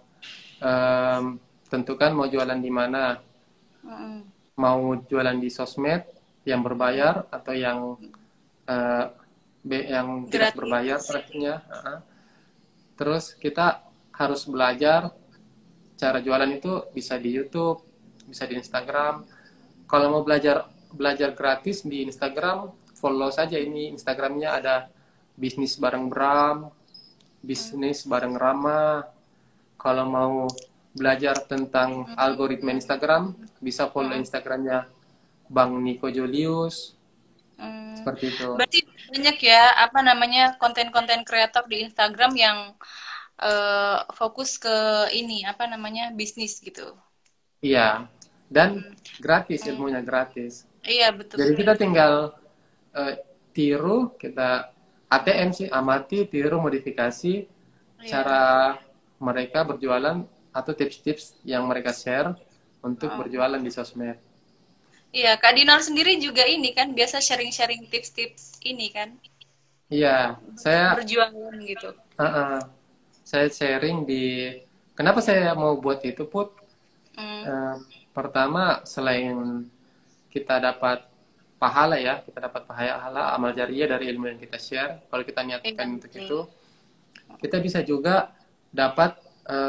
tentukan mau jualan di mana, Mm-mm. mau jualan di sosmed yang Mm-mm. berbayar atau yang eh, yang tidak berbayar Gratis. trafiknya. Terus kita harus belajar cara jualan itu bisa di YouTube, bisa di Instagram. Kalau mau belajar belajar gratis di Instagram, follow saja ini Instagramnya ada bisnis bareng Bram, bisnis bareng Rama. Kalau mau belajar tentang algoritma Instagram, bisa follow Mm-mm. Instagramnya Bang Niko Julius, Mm. seperti itu. Berarti banyak ya, apa namanya, konten-konten kreator di Instagram yang fokus ke ini, apa namanya, bisnis gitu. Iya, dan Mm. gratis, Mm. ilmunya gratis. Iya, betul Jadi kita betul. tinggal eh, tiru, kita ATM sih, amati, tiru, modifikasi Iya. cara mereka berjualan atau tips-tips yang mereka share untuk Oh. berjualan di sosmed. Iya, Kak Dinal sendiri juga ini kan biasa sharing-sharing tips-tips ini kan, Iya, saya berjualan gitu. uh-uh, saya sharing di kenapa saya mau buat itu Put. Mm. Eh, pertama selain kita dapat pahala ya, kita dapat pahala amal jariah dari ilmu yang kita share. Kalau kita Iya, niatkan untuk betul. itu, kita bisa juga dapat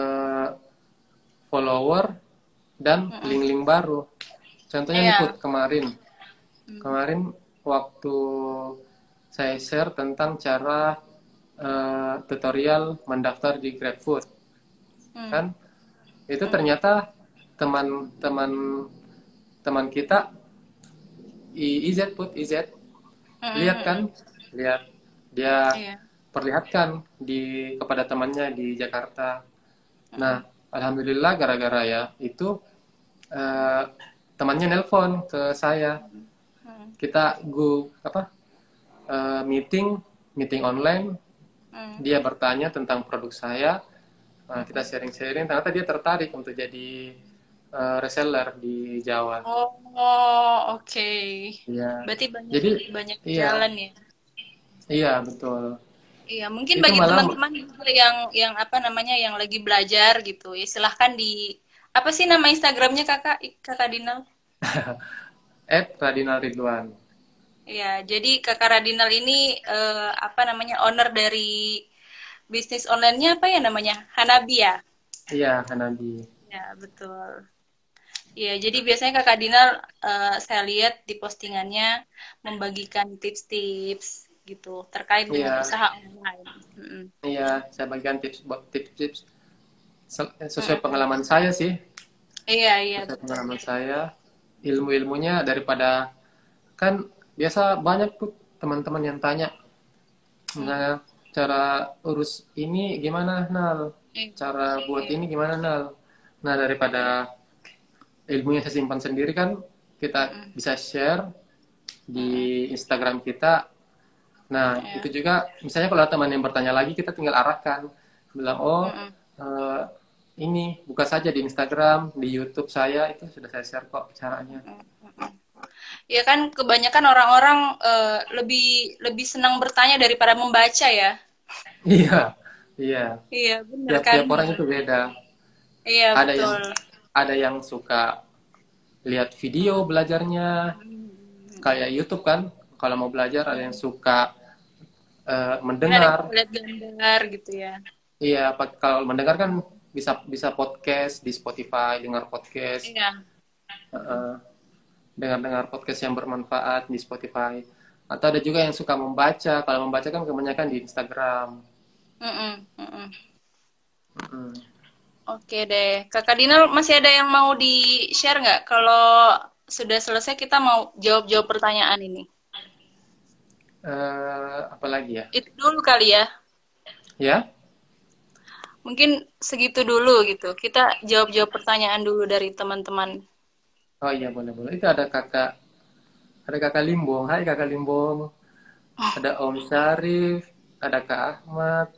follower dan Mm-mm. link-link baru. Contohnya nih Iya. Put, kemarin Mm. kemarin waktu saya share tentang cara tutorial mendaftar di GrabFood, Mm. kan itu Mm. ternyata teman-teman teman kita IZ Put, IZ lihat kan, Mm-mm. lihat dia Iya. perlihatkan di kepada temannya di Jakarta. Mm-mm. Nah, alhamdulillah gara-gara ya itu eh, temannya nelpon ke saya. Mm. Kita meeting meeting online. Mm. Dia bertanya tentang produk saya. Kita Mm. sharing-sharing. Ternyata dia tertarik untuk jadi reseller di Jawa. Oh, oke. Iya. Berarti banyak Jadi banyak iya, jalan ya. iya betul. Iya, mungkin Itu bagi malah teman-teman juga yang apa namanya yang lagi belajar gitu, ya silahkan di apa sih nama Instagramnya Kakak Kakak Dinal? Radinal Ridwan. Ya, jadi Kakak Radinal ini apa namanya owner dari bisnis online-nya apa ya namanya? Hanabi ya? Iya, Hanabi. Ya, betul. Ya, jadi biasanya Kakak Dinal saya lihat di postingannya membagikan tips-tips gitu terkait dengan Iya, usaha online. Mm-mm. iya, saya bagikan tips-tips sesuai Mm-mm. pengalaman saya sih, Iya, iya sesuai betul. pengalaman saya, ilmu-ilmunya daripada kan biasa banyak tuh teman-teman yang tanya, Mm. nah cara urus ini gimana Nal, Iya, cara buat iya. ini gimana Nal. Nah daripada ilmu yang saya simpan sendiri kan kita Mm-mm. bisa share di Mm-mm. Instagram kita. Nah itu Iya. juga misalnya kalau ada teman yang bertanya lagi kita tinggal arahkan, bilang oh Mm-mm. eh, ini buka saja di Instagram, di YouTube saya itu sudah saya share kok caranya. Mm-mm. Mm-mm. Ya kan kebanyakan orang-orang lebih lebih senang bertanya daripada membaca ya. Iya, iya. Iya, bener kan? Tiap-tiap orang itu beda. Iya, Ada yang betul. ada yang suka lihat video belajarnya kayak YouTube kan. Kalau mau belajar ada yang suka Ada yang mendengar. lihat gambar gitu ya. Iya, kalau mendengar kan bisa bisa podcast di Spotify, dengar podcast, Iya. eh, dengar-dengar podcast yang bermanfaat di Spotify. Atau ada juga yang suka membaca. Kalau membaca kan kebanyakan di Instagram. Mm-mm. Mm-mm. Mm. Oke deh. Kakak Dinal masih ada yang mau di-share nggak? Kalau sudah selesai kita mau jawab-jawab pertanyaan ini. Apa lagi ya? Itu dulu kali ya. Ya, Mungkin segitu dulu gitu. Kita jawab-jawab pertanyaan dulu dari teman-teman. Oh iya, boleh boleh. Itu ada kakak Limbong. Hai kakak Limbong. Ada Om Syarif, ada Kak Ahmad.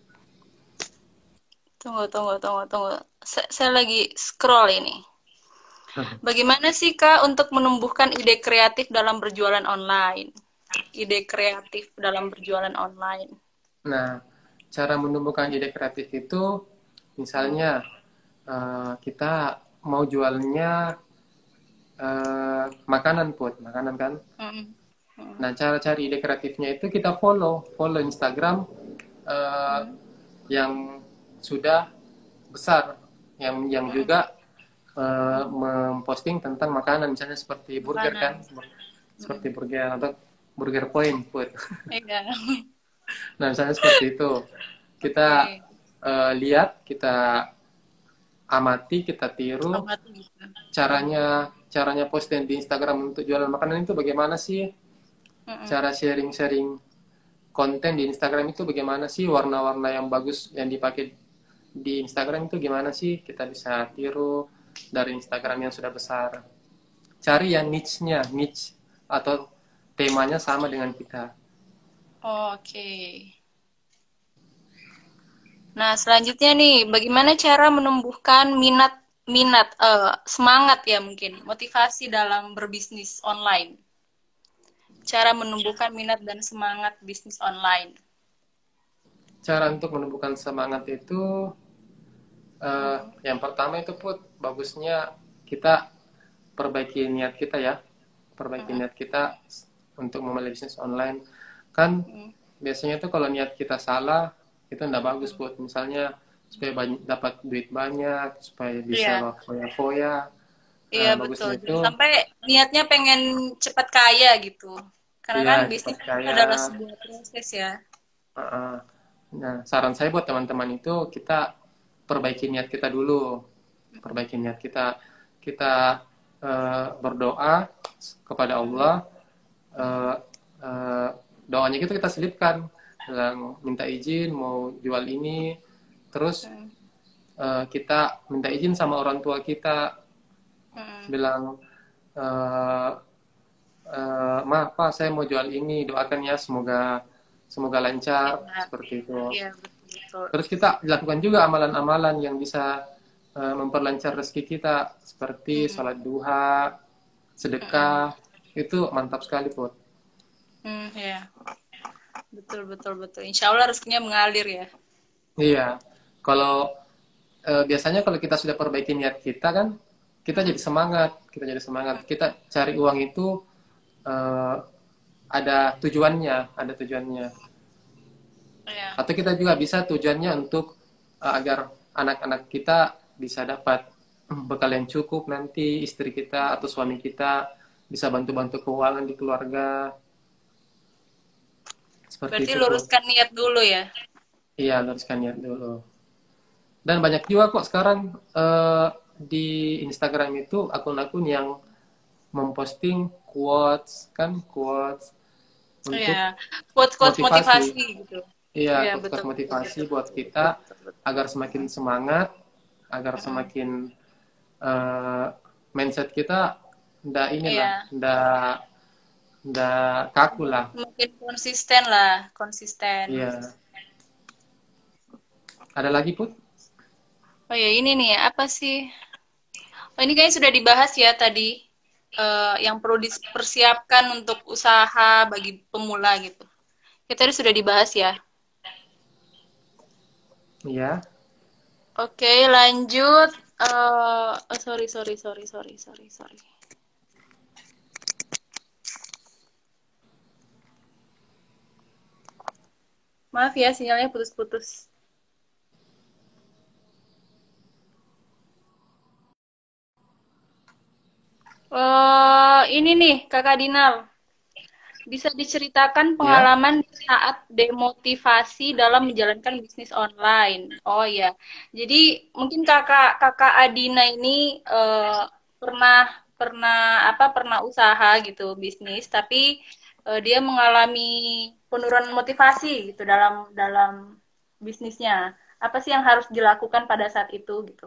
Tunggu, tunggu, tunggu, tunggu. Saya lagi scroll ini. Bagaimana sih Kak untuk menumbuhkan ide kreatif dalam berjualan online? Ide kreatif dalam berjualan online. Nah, cara menumbuhkan ide kreatif itu, Hmm. misalnya kita mau jualnya makanan put, makanan kan. Hmm. Hmm. Nah, cara cari ide kreatifnya itu kita follow Instagram eh, Hmm. yang sudah besar, yang Hmm. juga memposting tentang makanan, misalnya seperti burger kan, Makanan. seperti Hmm. burger atau burger point put. Iya. Nah, misalnya seperti itu, kita Oke. lihat, kita amati, kita tiru Amati gitu. Hmm. caranya caranya posting di Instagram untuk jualan makanan itu bagaimana sih, Hmm. cara sharing-sharing konten di Instagram itu bagaimana sih, warna-warna yang bagus yang dipakai di Instagram itu gimana sih, kita bisa tiru dari Instagram yang sudah besar. Cari yang niche atau temanya sama dengan kita. Oke. Nah, selanjutnya nih, bagaimana cara menumbuhkan minat semangat ya mungkin, motivasi dalam berbisnis online. Cara menumbuhkan minat dan semangat bisnis online. Cara untuk menumbuhkan semangat itu Mm-mm. yang pertama itu put bagusnya kita perbaiki niat kita ya, perbaiki Mm-mm. niat kita untuk memulai bisnis online. Kan Mm-mm. biasanya tuh kalau niat kita salah itu enggak bagus Mm. put, misalnya supaya dapat duit banyak, supaya bisa Iya, foya-foya. iya betul. Bagusnya Jangan itu sampai niatnya pengen cepat kaya gitu. Karena ya kan cepat bisnis itu kaya. adalah sebuah proses ya. Uh, Nah, saran saya buat teman-teman itu kita perbaiki niat kita dulu, perbaiki niat kita, kita berdoa kepada Mm-mm. Allah, uh, uh, doanya itu kita selipkan, bilang minta izin mau jual ini, terus Mm-mm. kita minta izin sama orang tua kita, Mm-mm. bilang maaf Pak, saya mau jual ini, doakan ya semoga semoga lancar Iya, seperti itu. iya betul betul. Terus kita lakukan juga amalan-amalan yang bisa memperlancar rezeki kita, seperti Mm-mm. sholat duha, Mm-mm. sedekah, itu mantap sekali Put. Ya, betul betul betul. Insya Allah rezekinya mengalir ya. Iya, kalau biasanya kalau kita sudah perbaiki niat kita kan, Mm. kita jadi semangat, kita cari uang itu eh, ada tujuannya. Ya. Atau kita juga bisa tujuannya untuk agar anak-anak kita bisa dapat bekal yang cukup, nanti istri kita atau suami kita bisa bantu-bantu keuangan di keluarga, seperti Berarti itu Put. luruskan niat dulu ya. Iya, luruskan niat dulu. Dan banyak juga kok sekarang di Instagram itu akun-akun yang memposting quotes kan, quotes Iya, untuk quote-quote motivasi. motivasi gitu. Iya, Iya, quotes-quotes betul betul motivasi betul buat betul kita betul betul betul. agar semakin semangat, agar Mm-mm. semakin eh, mindset kita ndak inilah, Iya, ndak kaku lah. semakin konsisten lah, konsisten. Iya. Ada lagi Put? Oh ya, ini nih, apa sih? Oh, ini kayaknya sudah dibahas ya tadi. Yang perlu dipersiapkan untuk usaha bagi pemula gitu. Kita tadi sudah dibahas ya. Iya. Oke, lanjut. Oh, sorry, sorry, sorry, sorry, sorry, sorry. Maaf ya, sinyalnya putus-putus. Ini nih, Kakak Dinal. Bisa diceritakan Iya. pengalaman saat demotivasi dalam menjalankan bisnis online. Oh ya, jadi mungkin kakak Adina ini pernah pernah usaha gitu bisnis, tapi dia mengalami penurunan motivasi gitu dalam dalam bisnisnya. apa sih yang harus dilakukan pada saat itu gitu.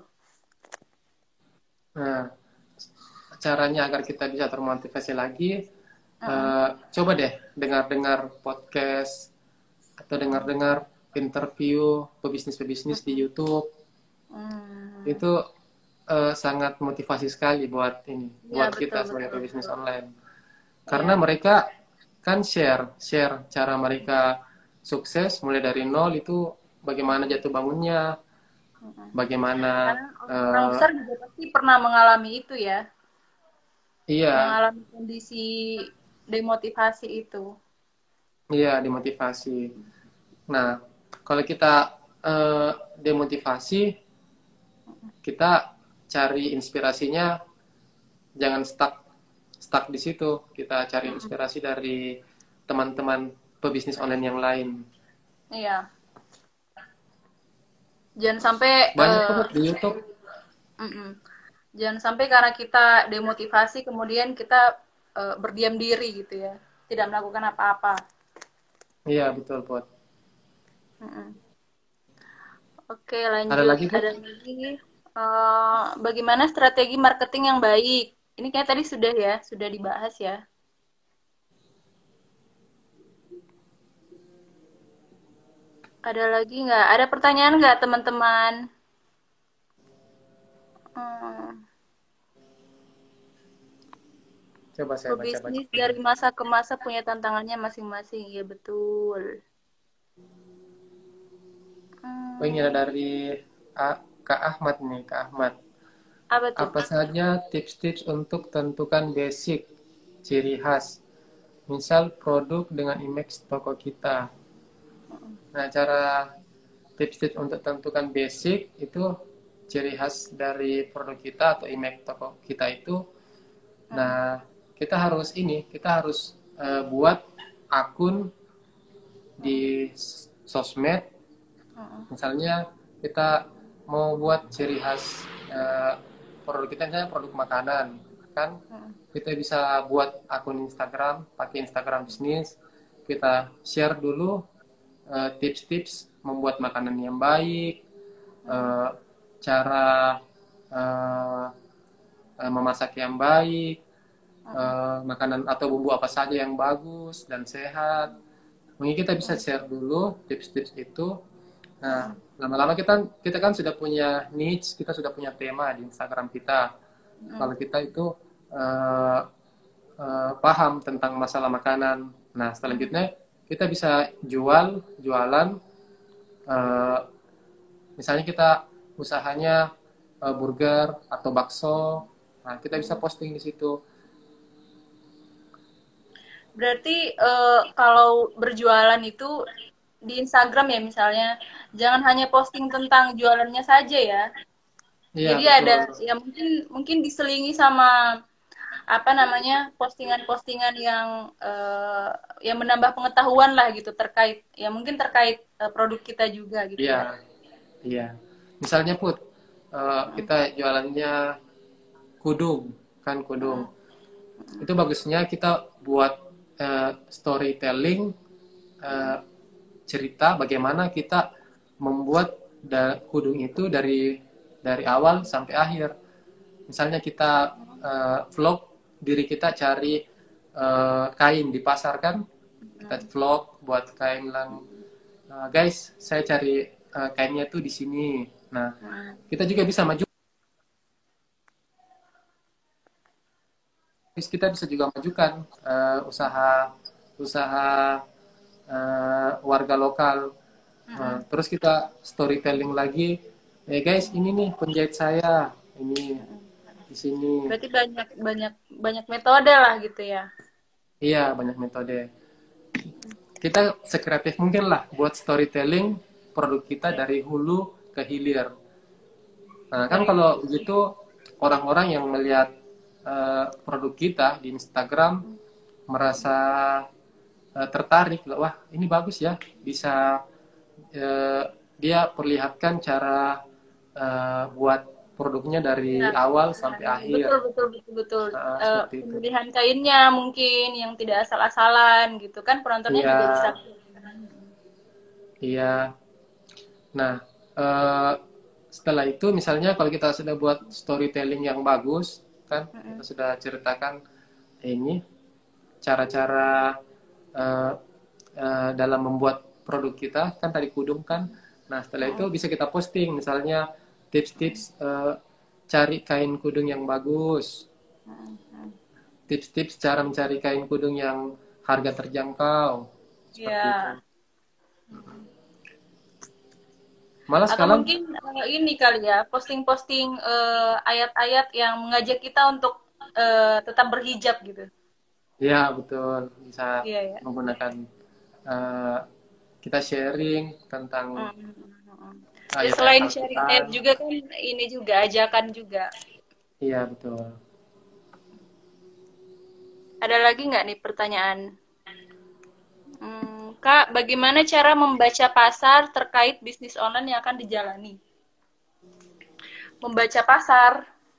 Nah, caranya agar kita bisa termotivasi lagi, Mm-mm. coba deh dengar-dengar podcast atau dengar-dengar interview pebisnis-pebisnis di YouTube. Hmm. Itu sangat motivasi sekali buat ini, Iya, buat betul, kita sebagai betul, pebisnis betul. online. Karena Iya. mereka kan share cara mereka sukses mulai dari nol itu bagaimana jatuh bangunnya, Mm-mm. bagaimana Karena orang-orang besar juga pasti pernah mengalami itu ya, iya, mengalami kondisi demotivasi itu. iya dimotivasi. Nah, kalau kita demotivasi, kita cari inspirasinya jangan stuck stuck di situ. Kita cari Mm-mm. inspirasi dari teman-teman pebisnis online yang lain. Iya, jangan sampai Banyak kok di YouTube. mm-mm. Jangan sampai karena kita demotivasi kemudian kita berdiam diri gitu ya, tidak melakukan apa-apa. Iya, betul, Pot. Mm-mm. Oke, Ada lanjut. lagi, Pot? Ada lagi bagaimana strategi marketing yang baik? Ini kayak tadi sudah ya, sudah dibahas ya. Ada lagi nggak? Ada pertanyaan nggak teman-teman? Hmm, Coba saya baca-baca. Pebisnis dari masa ke masa punya tantangannya masing-masing. Ya betul. Oh, ini ada Hmm, dari Kak Ahmad nih, Kak Ahmad. apa tuh? Apa saja tips-tips untuk tentukan basic, ciri khas, misal produk dengan image toko kita. Nah, cara tips-tips untuk tentukan basic itu ciri khas dari produk kita atau image toko kita itu. Mm-mm. Nah, kita harus buat akun di sosmed. Mm-mm. Misalnya kita mau buat ciri khas produk kita, misalnya produk makanan, kan Mm-mm. kita bisa buat akun Instagram, pakai Instagram bisnis, kita share dulu tips-tips membuat makanan yang baik, Mm-mm. eh, cara eh, memasak yang baik, Mm-mm. makanan atau bumbu apa saja yang bagus dan sehat. Mungkin kita bisa Mm-mm. share dulu tips-tips itu. Nah, Mm-mm. lama-lama kita kita kan sudah punya niche, kita sudah punya tema di Instagram kita. Mm-mm. Kalau kita itu uh, paham tentang masalah makanan. Nah, Mm-mm. selanjutnya kita bisa jualan. uh, Misalnya kita usahanya burger atau bakso. Nah, kita bisa Mm-mm. posting di situ. Berarti kalau berjualan itu di Instagram ya misalnya, jangan hanya posting tentang jualannya saja ya. Iya, Jadi betul. ada ya mungkin mungkin diselingi sama apa namanya postingan-postingan yang menambah pengetahuan lah gitu terkait ya mungkin terkait produk kita juga gitu Iya, ya. iya. Misalnya Put, Mm, kita jualannya kudung, kan kudung. mm, mm, Itu bagusnya kita buat storytelling, eh, mm, cerita bagaimana kita membuat kudung itu dari awal sampai akhir. Misalnya kita vlog diri kita cari kain di pasar kan, kita mm, vlog buat kain lang. Guys, saya cari kainnya tuh di sini. Nah, mm. kita juga bisa maju. Kita bisa juga majukan usaha usaha warga lokal. Nah, Mm, terus kita storytelling lagi, guys, ini nih penjahit saya, ini mm. di sini. Berarti banyak banyak banyak metode lah gitu ya. Iya, banyak metode. Kita sekreatif mungkin lah buat storytelling produk kita dari hulu ke hilir. Nah, kan kalau begitu orang-orang yang melihat produk kita di Instagram merasa tertarik, wah ini bagus ya, bisa dia perlihatkan cara buat produknya dari Ya, awal sampai akhir. betul betul betul betul. Seperti itu. Pemilihan kainnya mungkin yang tidak asal-asalan gitu kan penontonnya Iya, juga bisa. iya. Nah, eh, setelah itu misalnya kalau kita sudah buat storytelling yang bagus kan, kita sudah ceritakan ini cara-cara eh, dalam membuat produk kita kan tadi kudung kan. Nah setelah itu bisa kita posting misalnya tips-tips cari kain kudung yang bagus, tips-tips cara mencari kain kudung yang harga terjangkau seperti itu. Ya. Malah Atau sekarang mungkin ini kali ya, posting-posting ayat-ayat yang mengajak kita untuk tetap berhijab gitu. ya betul bisa Iya ya. menggunakan eh, kita sharing tentang Ya ayat-ayat selain sharing Al-Quran. ayat juga kan ini juga ajakan juga. Iya betul. Ada lagi nggak nih pertanyaan? Kak, bagaimana cara membaca pasar terkait bisnis online yang akan dijalani? Membaca pasar.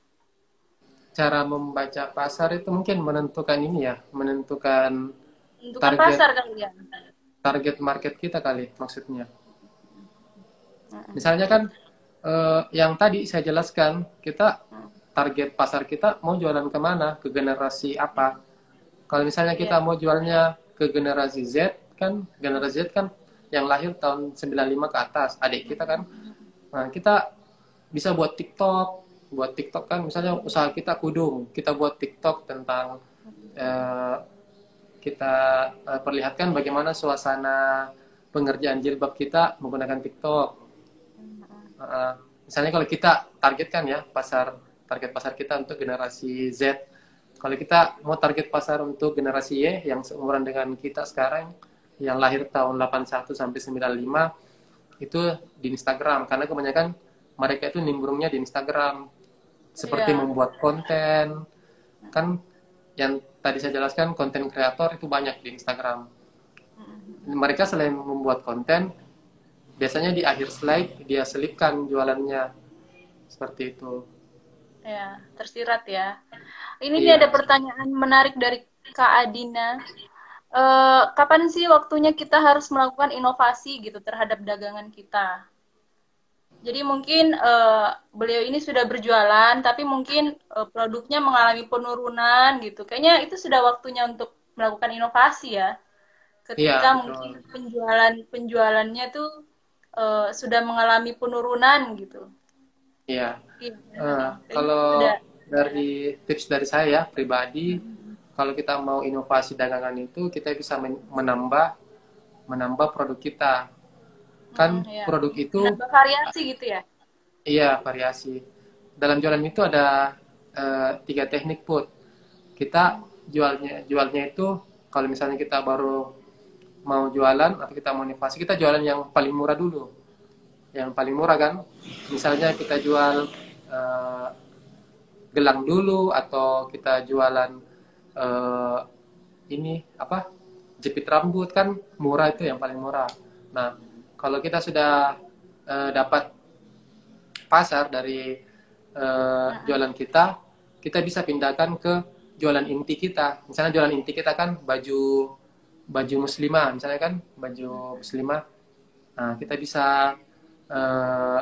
Cara membaca pasar itu mungkin menentukan ini ya, menentukan Tentukan target pasar kali ya. target market kita kali maksudnya. Misalnya kan yang tadi saya jelaskan, kita target pasar kita mau jualan kemana, ke generasi apa. Kalau misalnya kita Iya. mau jualnya ke generasi Z, kan generasi Z kan yang lahir tahun 95 ke atas, adik kita kan. Nah, kita bisa buat TikTok kan misalnya usaha kita kudung, kita buat TikTok tentang eh, kita perlihatkan bagaimana suasana pengerjaan jilbab kita menggunakan TikTok. Uh, Misalnya kalau kita targetkan ya target pasar kita untuk generasi Z. Kalau kita mau target pasar untuk generasi Y yang seumuran dengan kita sekarang, yang lahir tahun 81 sampai 95, itu di Instagram. Karena kebanyakan mereka itu nimbrungnya di Instagram. Seperti Iya. membuat konten. Kan yang tadi saya jelaskan, konten kreator itu banyak di Instagram. Mereka selain membuat konten, biasanya di akhir slide dia selipkan jualannya. Seperti itu. Ya, tersirat ya. Ini nih Iya. ada pertanyaan menarik dari Kak Adina. Kapan sih waktunya kita harus melakukan inovasi gitu terhadap dagangan kita? Jadi mungkin beliau ini sudah berjualan, tapi mungkin produknya mengalami penurunan gitu. Kayaknya itu sudah waktunya untuk melakukan inovasi ya. Iya, Ketika betul. mungkin penjualannya tuh sudah mengalami penurunan gitu. Iya. Iya, kayaknya Kalau sudah. dari tips dari saya pribadi, kalau kita mau inovasi dagangan itu, kita bisa menambah produk kita. Kan Ya. produk itu, Menambah variasi gitu ya. iya variasi. Dalam jualan itu ada 3 teknik put. Kita jualnya itu, kalau misalnya kita baru mau jualan atau kita mau inovasi, kita jualan yang paling murah dulu. Yang paling murah kan, misalnya kita jual eh, gelang dulu atau kita jualan eh, ini apa jepit rambut kan murah, itu yang paling murah. Nah kalau kita sudah dapat pasar dari jualan kita, kita bisa pindahkan ke jualan inti kita. Misalnya jualan inti kita kan baju baju muslimah, misalnya kan baju muslimah. Nah kita bisa eh,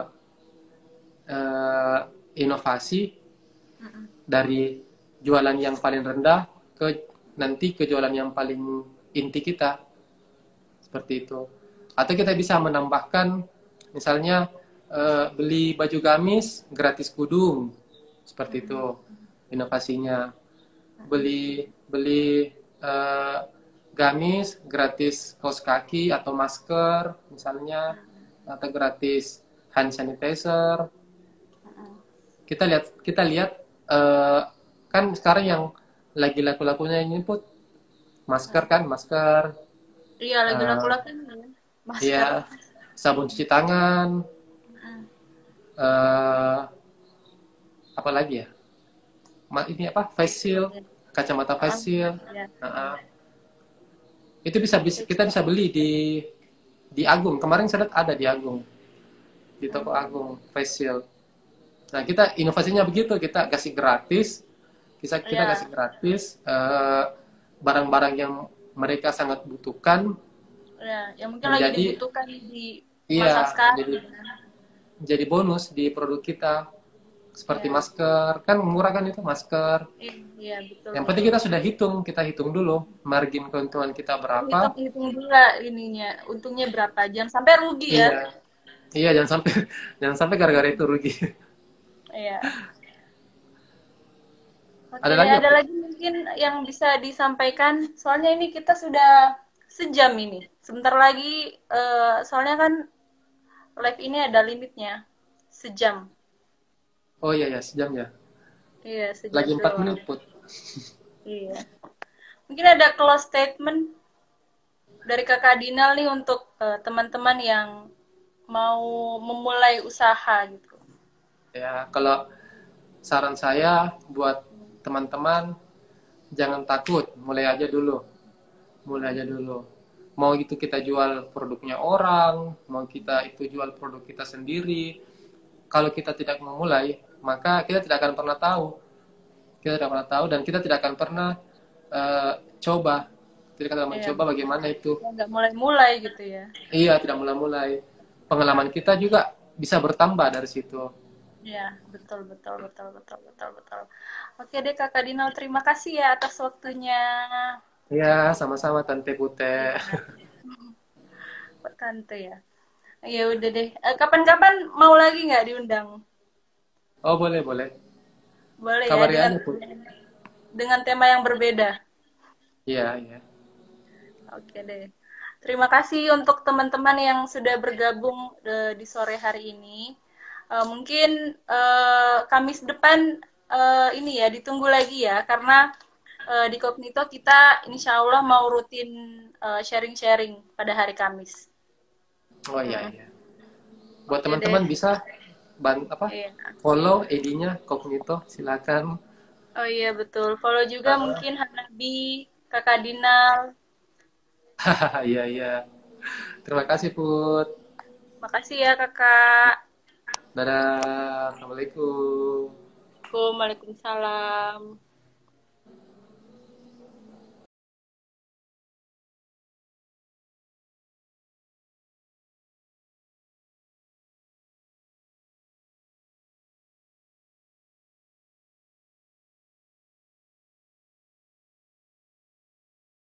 inovasi dari jualan yang paling rendah ke jualan yang paling inti kita, seperti itu. Atau kita bisa menambahkan misalnya beli baju gamis gratis kudung, seperti itu inovasinya. Beli eh, gamis gratis kaos kaki atau masker misalnya, atau gratis hand sanitizer. Kita lihat kan sekarang yang lagi laku-lakunya ini put masker kan, masker, Iya, lagi eh, laku-laku ya. Masker. ya sabun cuci tangan, eh, apa lagi ya, ini apa, face shield, kacamata face shield. Ya. Itu kita bisa beli di Agung. Kemarin saya lihat ada di Agung, di toko Agung face shield. Nah kita inovasinya begitu, kita kasih gratis, kita Ya, kasih gratis barang-barang yang mereka sangat butuhkan, ya, yang mungkin lagi menjadi dibutuhkan di iya masa sekarang. menjadi Ya. jadi bonus di produk kita. Seperti Iya. masker, kan murah kan itu masker. Iya, betul Yang penting betul. kita sudah hitung, kita hitung dulu margin keuntungan kita Hitung berapa. hitung dulu lah ininya, untungnya berapa, jangan sampai rugi ya. Iya, iya jangan sampai jangan sampai gara-gara itu rugi. Iya. Oke Ada deh, lagi ada apa? lagi mungkin yang bisa disampaikan. Soalnya ini kita sudah sejam ini. Sebentar lagi, soalnya kan live ini ada limitnya. Sejam. Oh iya ya, sejam ya. Iya, sejam Lagi 4 doang. menit, Put. Iya. Mungkin ada close statement dari Kakak Dinal nih untuk teman-teman yang mau memulai usaha gitu. Ya, kalau saran saya buat teman-teman jangan takut, mulai aja dulu. Mulai aja dulu. Mau itu kita jual produknya orang, mau kita itu jual produk kita sendiri. Kalau kita tidak memulai, maka kita tidak akan pernah tahu. Kita tidak pernah tahu dan kita tidak akan pernah eh, coba. Tidak akan Iya, mencoba bagaimana itu. nggak mulai-mulai gitu ya. Iya, tidak mulai-mulai. Pengalaman kita juga bisa bertambah dari situ. Iya, betul, betul, betul, betul, betul, betul. Oke deh Kakak Dinal, terima kasih ya atas waktunya. Iya, sama-sama Tante Pute. Iya, Pak Tante ya. Ya udah deh. Kapan-kapan mau lagi nggak diundang? Oh, boleh, boleh. Boleh ya, Kabari dengan aja, Put. tema yang berbeda. Iya, iya. Oke deh. Terima kasih untuk teman-teman yang sudah bergabung di sore hari ini. Mungkin Kamis depan ini ya ditunggu lagi ya, karena di Kognito kita insya Allah mau rutin sharing-sharing pada hari Kamis. Oh, iya, Mm-mm. iya. Buat Oke deh. teman-teman bisa apa? Iya. Follow ID-nya Kognito, silakan. Oh iya betul. Follow juga Ah, mungkin Hanabi, Kakak Dinal. iya, iya. Terima kasih, Put. Makasih ya Kakak. Dadah. Assalamualaikum. Waalaikumsalam.